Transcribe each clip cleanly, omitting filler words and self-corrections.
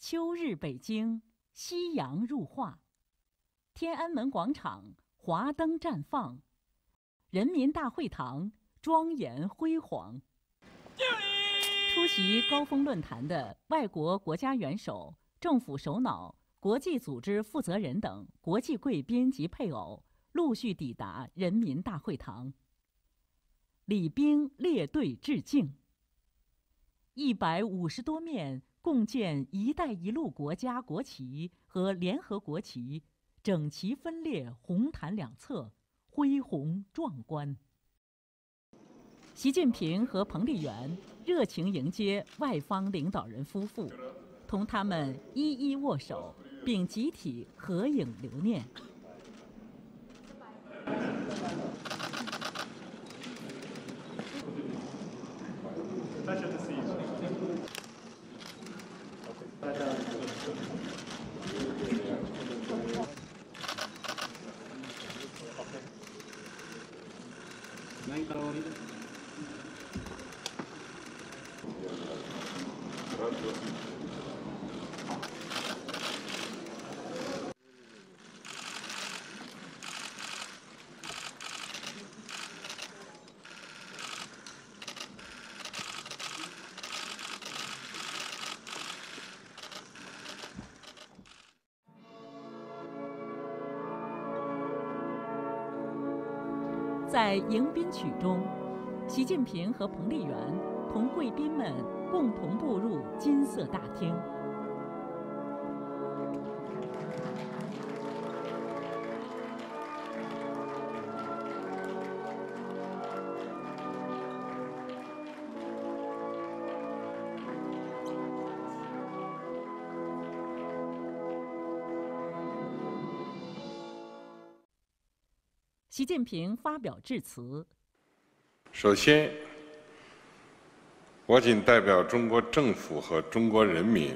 秋日北京，夕阳入画，天安门广场华灯绽放，人民大会堂庄严辉煌。出席高峰论坛的外国国家元首、政府首脑、国际组织负责人等国际贵宾及配偶陆续抵达人民大会堂，礼兵列队致敬。150多面共建“一带一路”国家国旗和联合国旗整齐分列红毯两侧，恢宏壮观。习近平和彭丽媛热情迎接外方领导人夫妇，同他们一一握手，并集体合影留念。在迎宾曲中，习近平和彭丽媛同贵宾们共同步入金色大厅。习近平发表致辞。 首先，我谨代表中国政府和中国人民，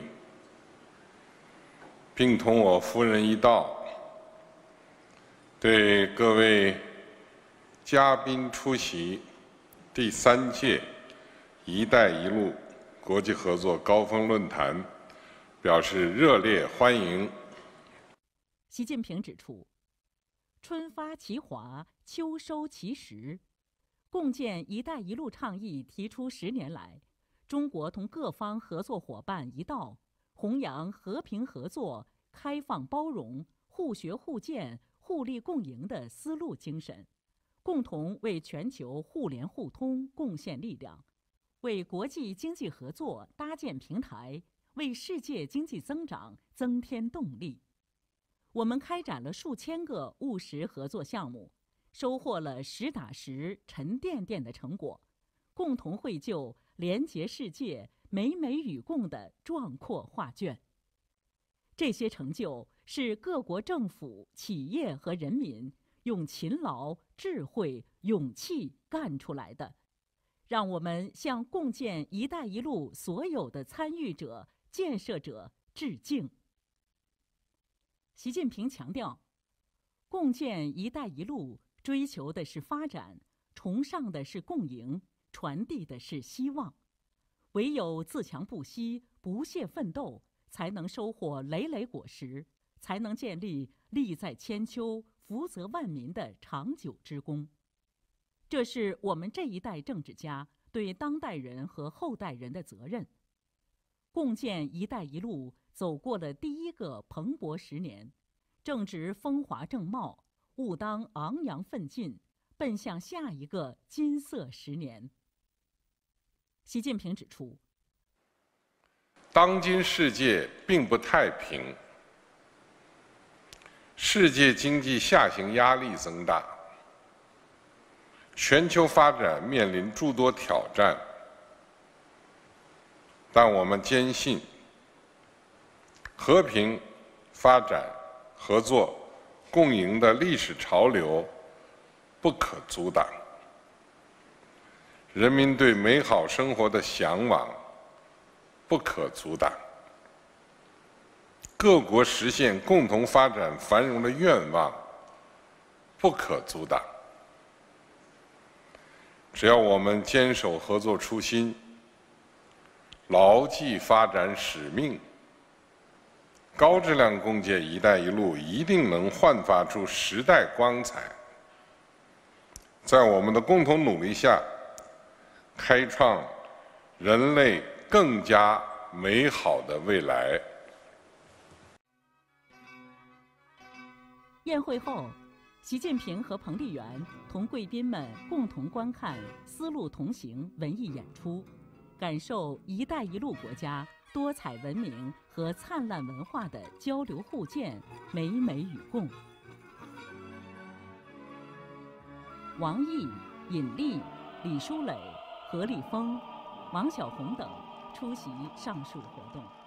并同我夫人一道，对各位嘉宾出席第3届“一带一路”国际合作高峰论坛表示热烈欢迎。 习近平指出，春发其华，秋收其实。共建“一带一路”倡议提出10年来，中国同各方合作伙伴一道，弘扬和平合作、开放包容、互学互鉴、互利共赢的丝路精神，共同为全球互联互通贡献力量，为国际经济合作搭建平台，为世界经济增长增添动力。我们开展了数千个务实合作项目，收获了实打实、沉甸甸的成果，共同绘就廉洁世界、美美与共的壮阔画卷。这些成就是各国政府、企业和人民用勤劳、智慧、勇气干出来的。让我们向共建“一带一路”所有的参与者、建设者致敬。习近平强调，共建“一带一路”追求的是发展，崇尚的是共赢，传递的是希望。唯有自强不息、不懈奋斗，才能收获累累果实，才能建立利在千秋、福泽万民的长久之功。这是我们这一代政治家对当代人和后代人的责任。共建“一带一路”走过了第1个蓬勃10年，正值风华正茂，务当昂扬奋进，奔向下一个金色10年。习近平指出， 当今世界并不太平，世界经济下行压力增大，全球发展面临诸多挑战，但我们坚信，和平、发展、合作、共赢的历史潮流不可阻挡，人民对美好生活的向往不可阻挡，各国实现共同发展繁荣的愿望不可阻挡。只要我们坚守合作初心，牢记发展使命， 高质量共建“一带一路”一定能焕发出时代光彩，在我们的共同努力下，开创人类更加美好的未来。 宴会后，习近平和彭丽媛同贵宾们共同观看“丝路同行”文艺演出，感受“一带一路”国家多彩文明和灿烂文化的交流互鉴、美美与共。王毅、尹力、李书磊、何立峰、王晓红等出席上述活动。